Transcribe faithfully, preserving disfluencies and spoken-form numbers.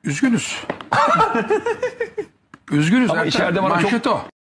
Üzgünüz. Üzgünüz. Ama Ertem. içeride bana çok- Manşet o.